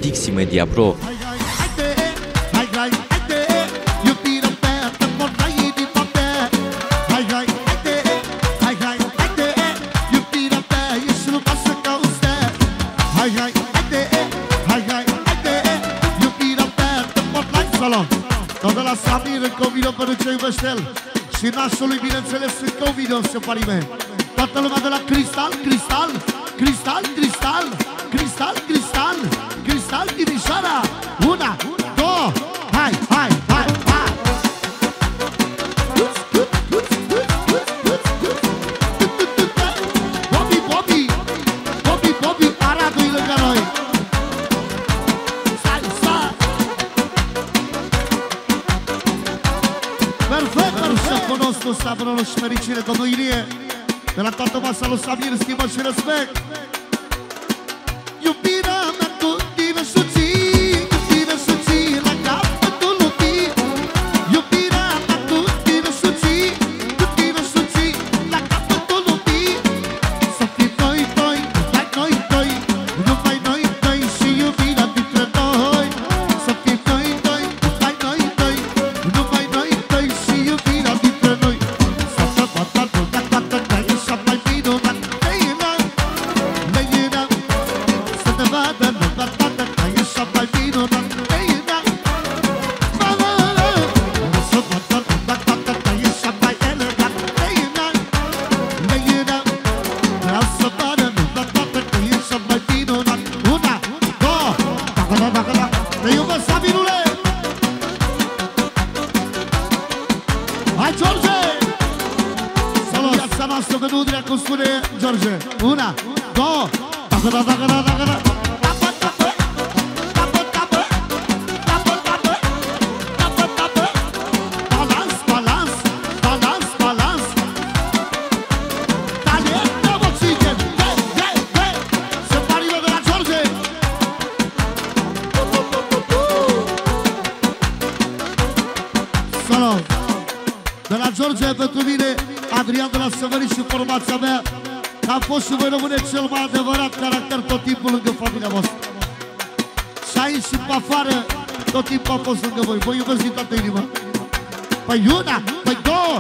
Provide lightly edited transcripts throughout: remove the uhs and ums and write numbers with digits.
Dixi Media Pro. Toată la Samir încă un video pentru ce iubește el. Și nașului, bineînțeles, încă un video se parime. Toată lumea de la Cristal, Cristal, Cristal, Cristal, Cristal, Cristal, Cristal, Timișoara. Una, două, hai, hai, hai, hai. Bobby, Bobby, Bobby, Bobby, Aradul-i lângă noi. Perfect, șeful nostru, sabrul și fericire, domnul Ilie. De la toată masa lui Samir, schimbă și respect. Iubirea mea cu tine suții, cu tine suții, la capătul lumii. Iubirea mea cu tine suții, cu tine suții, la capătul lumii. Să fim noi doi, numai noi doi, numai noi doi și iubirea dintre noi. Să fim noi doi, numai noi doi, numai noi doi și iubirea dintre noi. Să te bată toată caia și mai minunat, leina, leina. Să te vadă toată caia și mai minunat, leina. Să bată toată caia și mai elegant, leina, leina. Vreau să vadă toată caia și mai minunat. Una, două, dacă, te iubesc, Sabinule! Hai, George! Salut! Viața noastră de Nudrea, cum spune George. Una, două, dacă. Balans, balans, balans, balans. Talentă, mă, țigem! Se parile de la George! Salut! De la George pentru mine, Adrian de la Săvării și formația mea, că am fost și voi rămâne cel mai adevărat caracter tot timpul lângă familia voastră. Și aici și pe afară, tot timpul am fost lângă voi. Vă iubesc din toată inima. Păi una, păi două,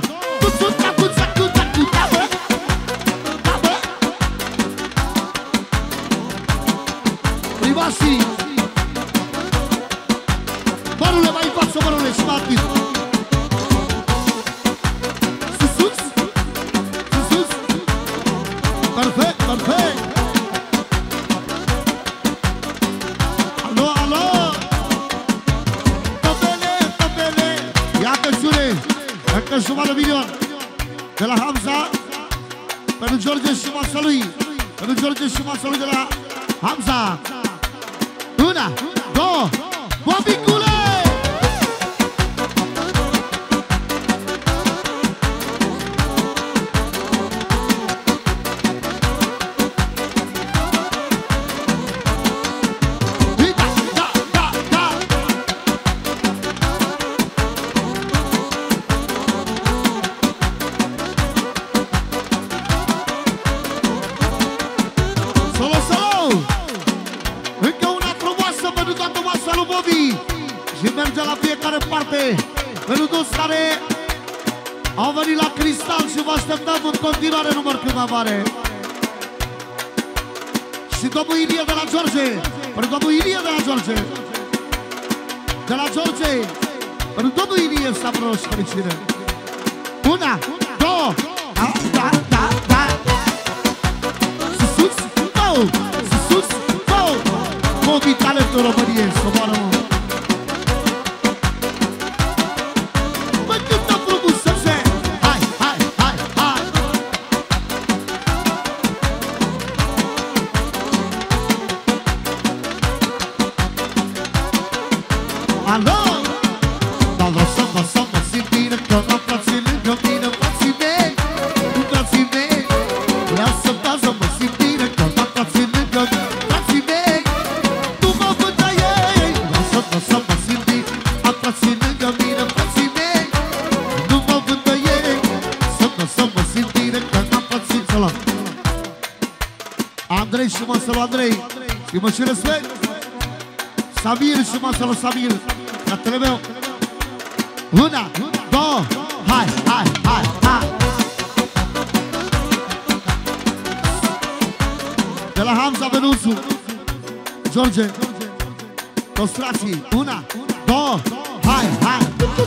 Privații. Mărule, mai încoață, mărule, și m-a atins. Perfect, perfect! Alo, alo! Topele, topele! Ia atențiune! Încă jumătate de milion de la Hamza pentru George și masa lui. Pentru George și masa lui de la Hamza. Una, două, Bobicule! Și merge la fiecare parte. Pentru toți care au venit la Cristal și vă așteptăm în continuare număr cât mai mare. Și domnul Ilie de la George. Pentru domnul Ilie de la George. De la George. Pentru domnul Ilie Sabră și fericire. Una, două, da. Sus, două, sus, două. Mobii talentul României, să moară, mă. Alo! Dar lasă-mă să mă simt bine, că am frații lângă mine, frații mei, frații mei. Vreau să mă simt bine, că am frații lângă mine, frații mei. Nu mă văd la ei. Lasă-mă să mă simt bine, am frații lângă mine, frații mei. Nu mă văd la ei. Să mă simt bine, că am frații. Salam! Andrei și mă să-l Andrei. Și mă și respect. Samir și Marcelo Samir. Fratele meu. Una, două, hai, hai, hai, hai. De la Hamza Benuțu, George, Constrații, una, două, hai, hai.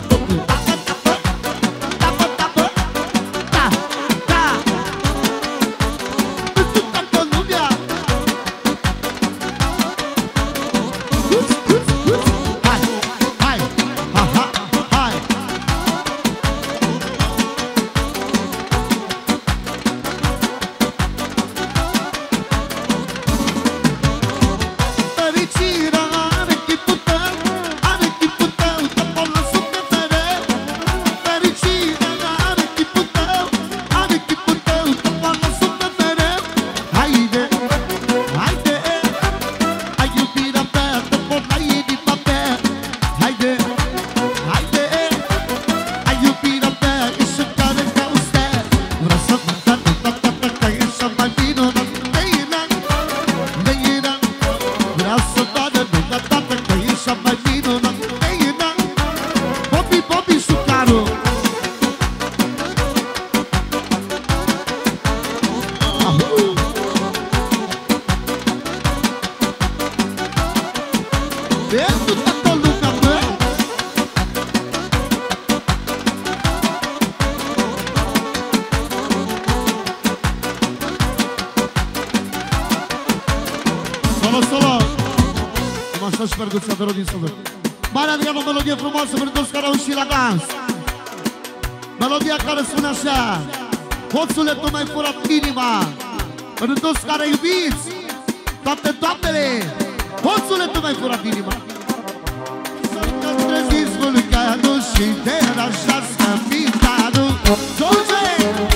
Mare Adrian, o melodie frumoasă pentru toți care au ieșit la dans. Melodia care spune așa: hoțule, tu mi-ai furat inima. Pentru toți care iubiți toate doamnele, hoțule, tu mi-ai furat inima. Să-mi treziți vulcanul și deranjează pintanul. George!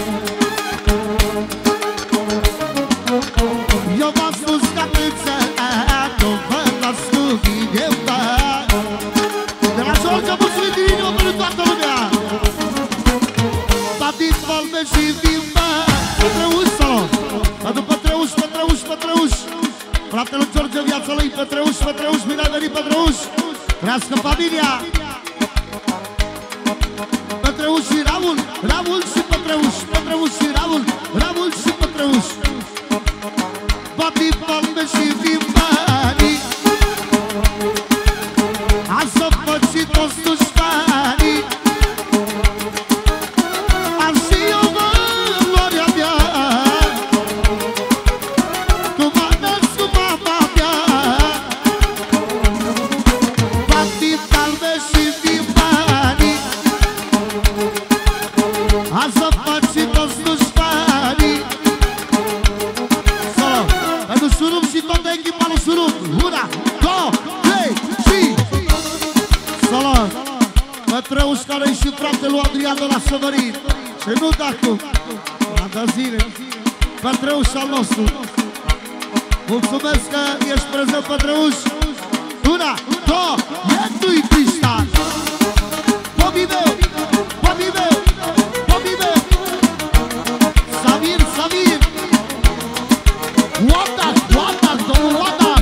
Eu v-am spus că nu vă las cu mine, bă. De la George, mulțumim din inimă pentru toată lumea. Tatit, Valme și Vimba, Pătreuș, salon. Pentru Pătreuș, Pătreuș, Pătreuș. Fratele George, viața lui, Pătreuș, Pătreuș, bine ai venit, Pătreuș. Trească familia. Pătreuș și Raul, Raul și Pătreuș, Pătreuș și Raul, Raul și Pătreuș. Tatit, Valme și Vimba. Azi o păți toți dușmanii, azi eu vă gloria mea, tu m-a născut cu mama mea. Tatit, Valme și Vimba. Azi o păți toți dușmanii. Solo, pentru Surup și toată echipa lui Surup. Una, două, trei și... Salut! Pătreuș, care-i și fratele lui Adrian de la Săvărin. Și nu de acum, la zile. Pătreuș al nostru. Mulțumesc că ești prezent, Pătreuș. Una, două, e-tu-i Cristian. Bobii meu, bobii meu, bobii meu. Samir, Samir. Oatac, oatac, domnul Oatac.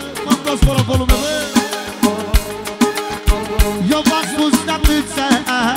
Eu v-am spus de atâția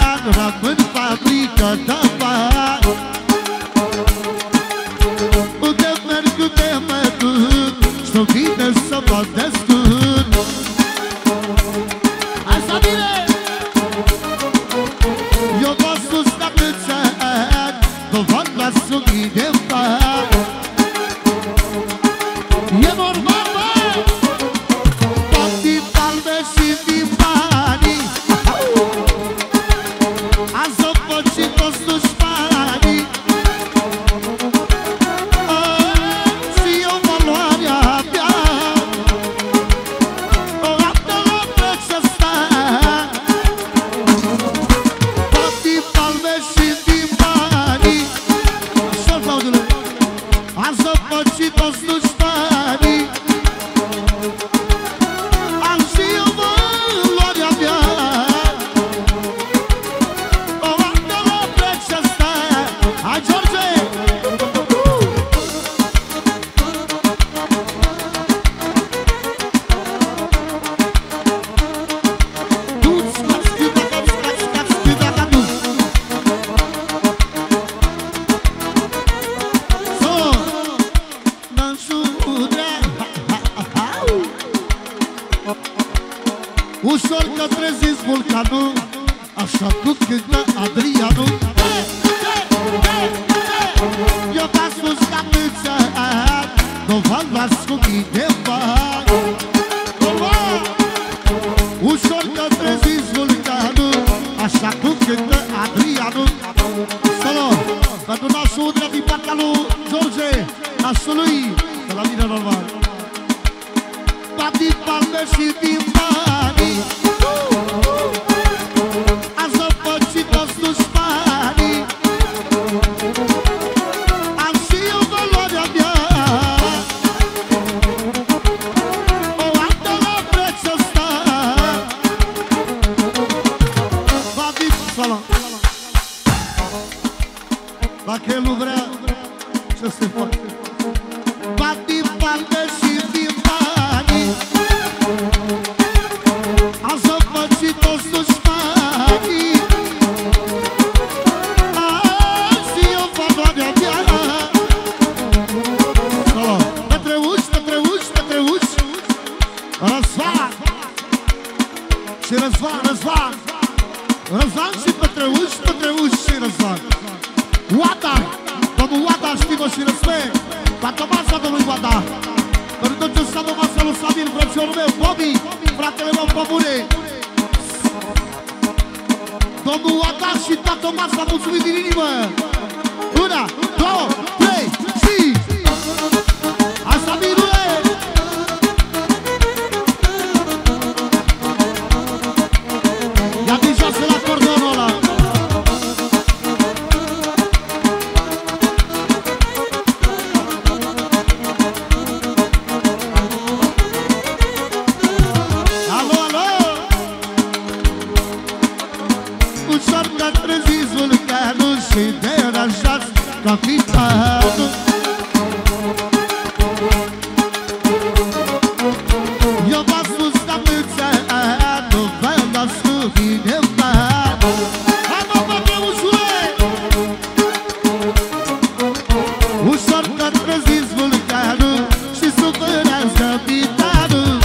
Ușor că treziți vulcanul, așa cum cântă Adrianu. Eu v-am spus că atâția ani nu v-am luat cu mii de bani. Ușor că treziți vulcanul, așa cum cântă Adrianu. Salut! Pentru nașul Udrea din partea lui George, nașul lui, de la mine normal. Bani din palme și din bani, ați zăpăcit toți dușmanii. Am și eu valoarea mea, o altă la preț ăsta. Bani din salon. Dacă el nu vrea, ce se face? Bani din palme și din bani, am zăpăcit toți dușmanii. Și eu valoarea mea. Petre uși, petre uși, petre uși, Răzvan și Răzvan, Răzvan, Răzvan și Petre uși, Petre uși și Răzvan. Oada, domnul Oada, știmă și respect. Toată masa domnului Oada. Pentru tot ce înseamnă masa lui Sabin, frățiorul meu, Bobby, fratele meu pe bune. Domnul Oada și toată masa, mulțumim din inimă. Una, două, trei, și... Hai, Sabinule! Ia din jos la cordonul ăla. Ușor că treziți vulcanul și deranjați capitanul. Eu v-am spus că atâția ani nu vă las cu mine bani. Hai mă, bătrânușule! Ușor că treziți vulcanul și supărați capitanul.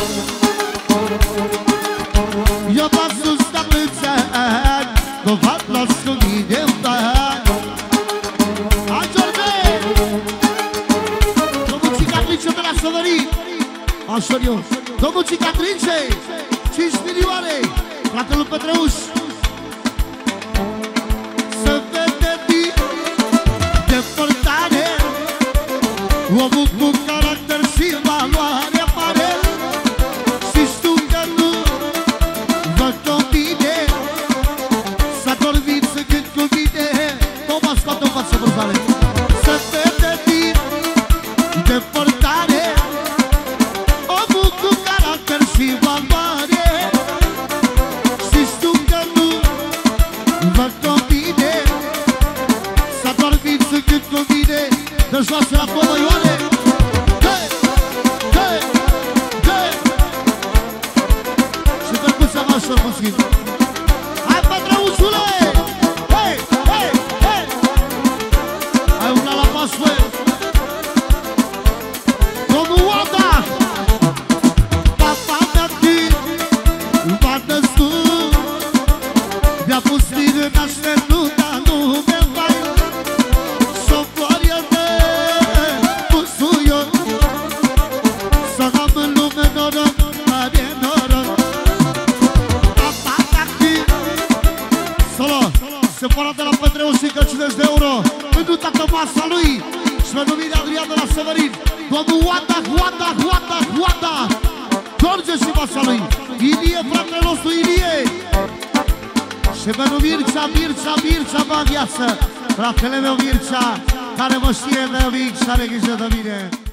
Eu v-am spus că atâția ani nu v-am las cu mine bani. Hai, George! Domnul Cicatrice de la Săvărit. Așa eu. Domnul Cicatrice, 5 milioane. Fratelul Petreuș. Să vede din depărtare omul cu caracter și valoare mare. Și știu că nu vă convine să dormiți cât cu mine. Toma, scoate-o în față, bărzale. Să vede din depărtare omul cu caracter și valoare. Și știu că nu vă convine să dormiți cât cu mine. De jos la Comăioane. Hei, hei, hei. Și percuția mă ușor puțin. Hai, Pătrăușule! Hei, hei, hei! Hai una la pas, băi! Domnul Oada! Papa mea timp m-a născut, mi-a pus mine în așternuta lume mai. S-o floare de pusuior, să am în lume noroc, mare noroc. Papa mea timp. Solo, separat de la Petreu și că 50 de euro pentru toată masa lui și pentru mine Adrian de la Severin. Domnul Oada, Oada, Oada, Oada, George și masa lui Ilie, fratele nostru Ilie. Și pentru Mircea, Mircea, Mircea mă în viață, fratele meu Mircea, care mă știe de mic și are grijă de mine.